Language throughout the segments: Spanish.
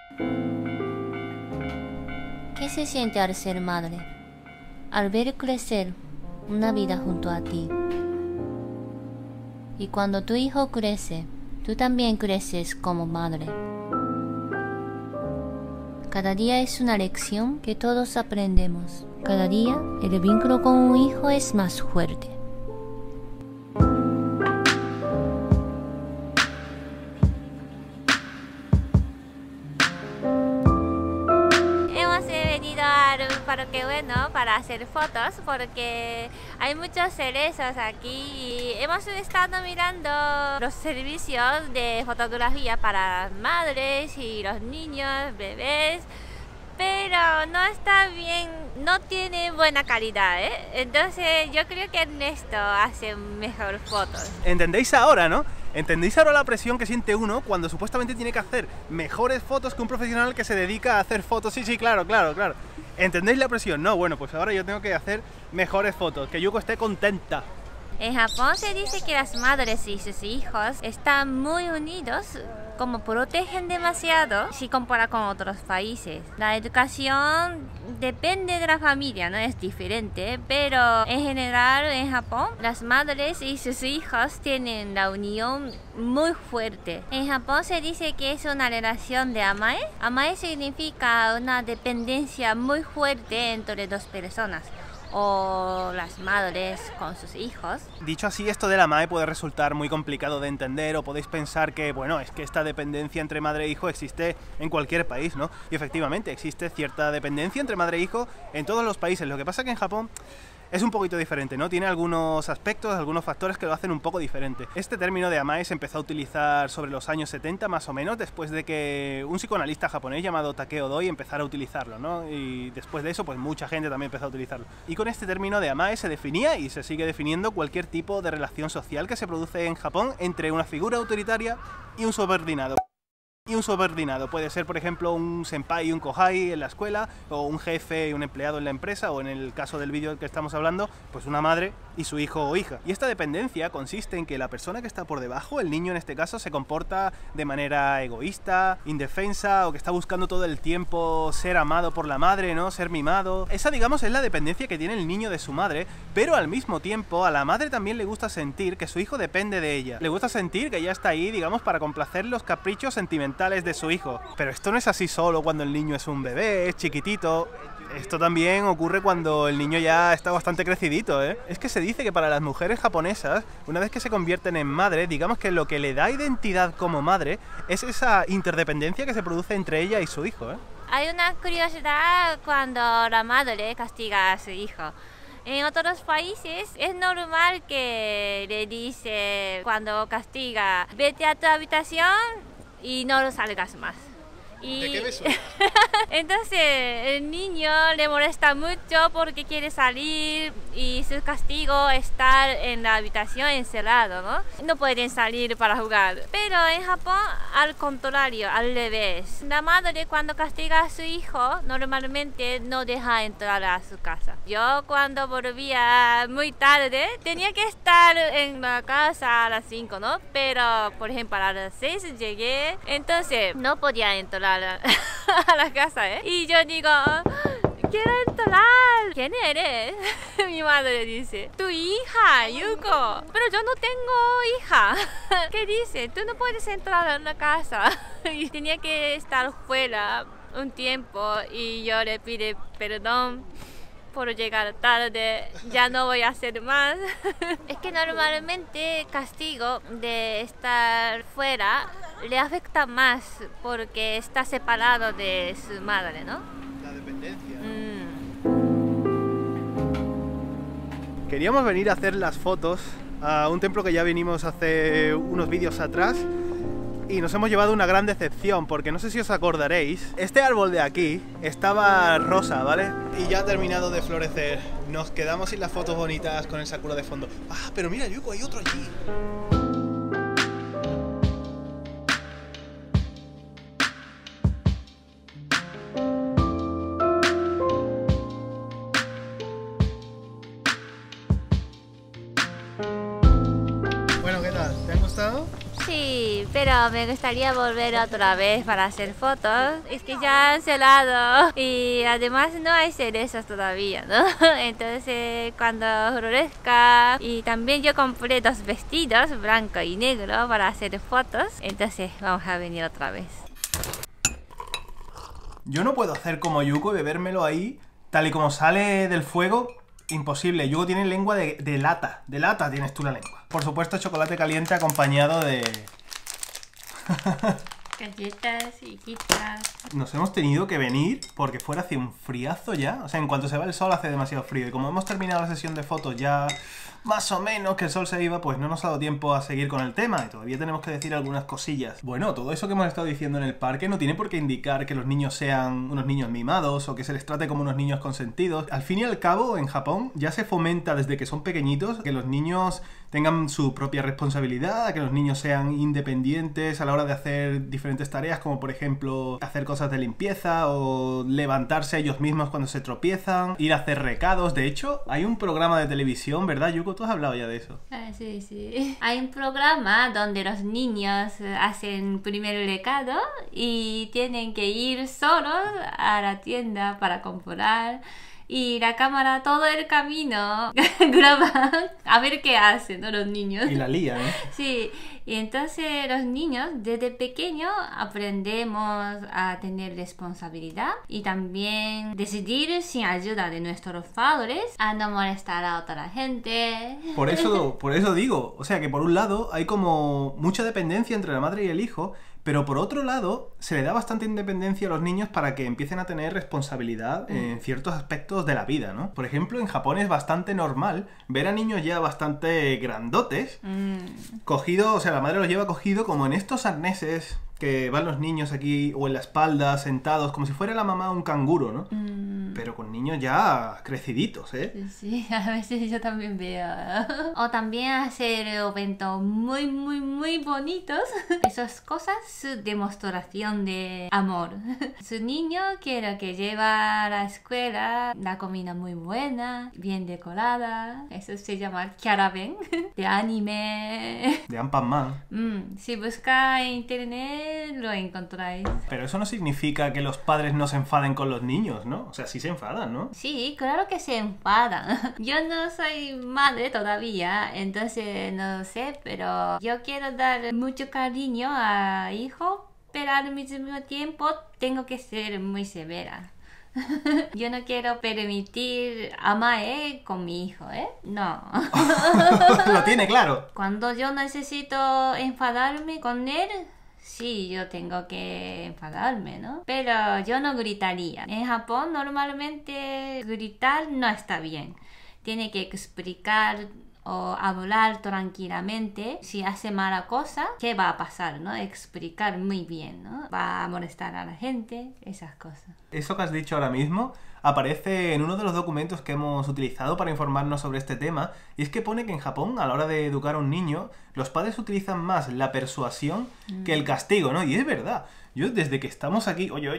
¿Qué se siente al ser madre? Al ver crecer una vida junto a ti. Y cuando tu hijo crece, tú también creces como madre. Cada día es una lección que todos aprendemos. Cada día el vínculo con un hijo es más fuerte. Hemos venido al Parque Ueno para hacer fotos porque hay muchos cerezos aquí y hemos estado mirando los servicios de fotografía para madres y los niños, bebés, pero no está bien, no tiene buena calidad, ¿eh? Entonces yo creo que Ernesto hace mejor fotos. ¿Entendéis ahora, no? ¿Entendéis ahora la presión que siente uno cuando supuestamente tiene que hacer mejores fotos que un profesional que se dedica a hacer fotos? Sí, claro. ¿Entendéis la presión? No, bueno, pues ahora yo tengo que hacer mejores fotos, que Yuko esté contenta. En Japón se dice que las madres y sus hijos están muy unidos, como protegen demasiado si compara con otros países. La educación depende de la familia, no es diferente, pero en general en Japón las madres y sus hijos tienen la unión muy fuerte. En Japón se dice que es una relación de amae. Amae significa una dependencia muy fuerte entre dos personas, o las madres con sus hijos. Dicho así, esto de la MAE puede resultar muy complicado de entender, o podéis pensar que, bueno, es que esta dependencia entre madre e hijo existe en cualquier país, ¿no? Y efectivamente, existe cierta dependencia entre madre e hijo en todos los países. Lo que pasa es que en Japón es un poquito diferente, ¿no? Tiene algunos aspectos, algunos factores que lo hacen un poco diferente. Este término de amae se empezó a utilizar sobre los años 70 más o menos, después de que un psicoanalista japonés llamado Takeo Doi empezara a utilizarlo, ¿no? Y después de eso, pues mucha gente también empezó a utilizarlo. Y con este término de amae se definía y se sigue definiendo cualquier tipo de relación social que se produce en Japón entre una figura autoritaria y un subordinado. Puede ser, por ejemplo, un senpai y un kohai en la escuela, o un jefe y un empleado en la empresa, o en el caso del vídeo del que estamos hablando, pues una madre y su hijo o hija. Y esta dependencia consiste en que la persona que está por debajo, el niño en este caso, se comporta de manera egoísta, indefensa, o que está buscando todo el tiempo ser amado por la madre, ¿no? Ser mimado. Esa, digamos, es la dependencia que tiene el niño de su madre, pero al mismo tiempo a la madre también le gusta sentir que su hijo depende de ella. Le gusta sentir que ella está ahí, digamos, para complacer los caprichos sentimentales de su hijo. Pero esto no es así solo cuando el niño es un bebé, es chiquitito. Esto también ocurre cuando el niño ya está bastante crecidito, ¿eh? Es que se dice que para las mujeres japonesas, una vez que se convierten en madre, digamos que lo que le da identidad como madre es esa interdependencia que se produce entre ella y su hijo, ¿eh? Hay una curiosidad cuando la madre castiga a su hijo. En otros países es normal que le dice cuando castiga: vete a tu habitación y no salgas más. ¿De qué me suena? Entonces el niño le molesta mucho porque quiere salir y su castigo es estar en la habitación encerrado, ¿no? No pueden salir para jugar. Pero en Japón, al contrario, al revés. La madre cuando castiga a su hijo normalmente no deja entrar a su casa. Yo cuando volvía muy tarde tenía que estar en la casa a las 5, ¿no? Pero por ejemplo a las 6 llegué, entonces no podía entrar a la casa, ¿eh? Y yo digo: quiero entrar. ¿Quién eres? Mi madre dice: tu hija, Yuko. Pero yo no tengo hija. ¿Qué dice? Tú no puedes entrar a la casa. Y tenía que estar fuera un tiempo y yo le pido perdón por llegar tarde, ya no voy a hacer más. Es que normalmente castigo de estar fuera le afecta más porque está separado de su madre, ¿no? La dependencia. Queríamos venir a hacer las fotos a un templo que ya vinimos hace unos vídeos atrás y nos hemos llevado una gran decepción porque no sé si os acordaréis, este árbol de aquí estaba rosa, ¿vale? Y ya ha terminado de florecer. Nos quedamos sin las fotos bonitas con el sakura de fondo. Ah, pero mira, Yuko, hay otro allí. Bueno, ¿qué tal? ¿Te han gustado? Sí, pero me gustaría volver otra vez para hacer fotos. Es que ya han cerrado y además no hay cerezos todavía, ¿no? Entonces cuando florezca, y también yo compré 2 vestidos, blanco y negro, para hacer fotos. Entonces vamos a venir otra vez. Yo no puedo hacer como Yuko y bebérmelo ahí, tal y como sale del fuego. Imposible. Yuko tiene lengua de lata. De lata tienes tú la lengua. Por supuesto, chocolate caliente acompañado de... Galletas y quitas. Nos hemos tenido que venir porque fuera hace un friazo ya. O sea, en cuanto se va el sol hace demasiado frío. Y como hemos terminado la sesión de fotos ya más o menos que el sol se iba, pues no nos ha dado tiempo a seguir con el tema. Y todavía tenemos que decir algunas cosillas. Bueno, todo eso que hemos estado diciendo en el parque no tiene por qué indicar que los niños sean unos niños mimados o que se les trate como unos niños consentidos. Al fin y al cabo, en Japón ya se fomenta desde que son pequeñitos que los niños tengan su propia responsabilidad, que los niños sean independientes a la hora de hacer diferentes tareas, como por ejemplo hacer cosas de limpieza o levantarse ellos mismos cuando se tropiezan, ir a hacer recados. De hecho, hay un programa de televisión, ¿verdad, Yuko? Tú has hablado ya de eso. Sí, sí. Hay un programa donde los niños hacen primer recado y tienen que ir solos a la tienda para comprar. Y la cámara todo el camino graba a ver qué hacen, ¿no? Los niños. Y la lía, ¿eh? Sí, y entonces los niños desde pequeños aprendemos a tener responsabilidad y también decidir sin ayuda de nuestros padres, a no molestar a otra gente. Por eso digo, o sea que por un lado hay como mucha dependencia entre la madre y el hijo, pero por otro lado se le da bastante independencia a los niños para que empiecen a tener responsabilidad en ciertos aspectos de la vida, ¿no? Por ejemplo, en Japón es bastante normal ver a niños ya bastante grandotes, cogidos, o sea, la madre los lleva cogido como en estos arneses que van los niños aquí, o en la espalda, sentados, como si fuera la mamá un canguro, ¿no? Pero con niños ya creciditos, ¿eh? Sí, a veces yo también veo. O también hacer eventos muy, muy, muy bonitos. Esas cosas, su demostración de amor. Su niño quiere que lleva a la escuela la comida muy buena, bien decorada. Eso se llama kyaraben, de anime. De Anpanman. Si busca en internet lo encontráis. Pero eso no significa que los padres no se enfaden con los niños, ¿no? O sea, sí se enfadan, ¿no? Sí, claro que se enfadan. Yo no soy madre todavía, entonces no sé, pero yo quiero dar mucho cariño a hijo, pero al mismo tiempo tengo que ser muy severa. Yo no quiero permitir amae con mi hijo, ¿eh? No. Lo tiene claro. Cuando yo necesito enfadarme con él, sí, yo tengo que enfadarme, ¿no? Pero yo no gritaría. En Japón normalmente gritar no está bien. Tiene que explicar o hablar tranquilamente. Si hace mala cosa, ¿qué va a pasar, no? Explicar muy bien, ¿no? Va a molestar a la gente, esas cosas. Eso que has dicho ahora mismo aparece en uno de los documentos que hemos utilizado para informarnos sobre este tema, y es que pone que en Japón, a la hora de educar a un niño, los padres utilizan más la persuasión que el castigo, ¿no? Y es verdad. Yo desde que estamos aquí... Oye.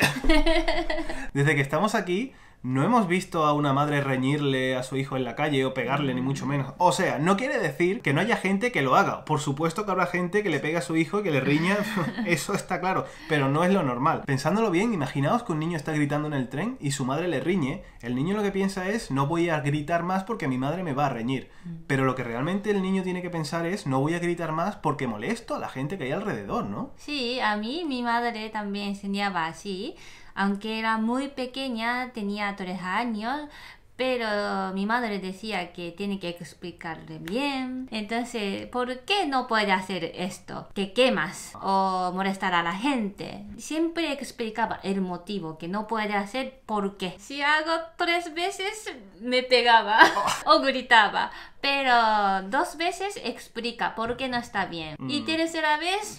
Desde que estamos aquí, no hemos visto a una madre reñirle a su hijo en la calle o pegarle, ni mucho menos. O sea, no quiere decir que no haya gente que lo haga. Por supuesto que habrá gente que le pegue a su hijo y que le riña, eso está claro, pero no es lo normal. Pensándolo bien, imaginaos que un niño está gritando en el tren y su madre le riñe. El niño lo que piensa es, no voy a gritar más porque mi madre me va a reñir. Pero lo que realmente el niño tiene que pensar es, no voy a gritar más porque molesto a la gente que hay alrededor, ¿no? Sí, a mí mi madre también enseñaba así. Aunque era muy pequeña, tenía 3 años, pero mi madre decía que tiene que explicarle bien. Entonces, ¿por qué no puede hacer esto? ¿Te quemas? ¿O molestar a la gente? Siempre explicaba el motivo que no puede hacer, por qué. Si hago 3 veces, me pegaba o gritaba. Pero 2 veces explica por qué no está bien. Y tercera vez...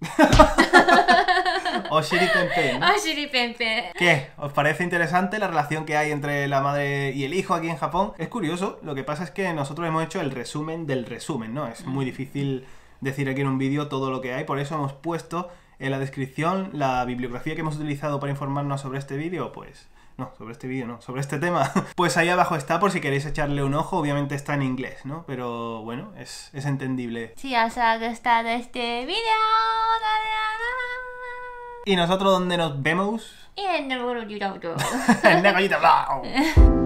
Oshiripenpen, ¿no? Oshiripenpen. ¿Qué? ¿Os parece interesante la relación que hay entre la madre y el hijo aquí en Japón? Es curioso, lo que pasa es que nosotros hemos hecho el resumen del resumen, ¿no? Es muy difícil decir aquí en un vídeo todo lo que hay, por eso hemos puesto en la descripción la bibliografía que hemos utilizado para informarnos sobre este vídeo, pues... No, sobre este vídeo no, sobre este tema. Pues ahí abajo está por si queréis echarle un ojo, obviamente está en inglés, ¿no? Pero bueno, es entendible. Si os ha gustado este vídeo, ¿Y nosotros dónde nos vemos? En el En Negollita Blau.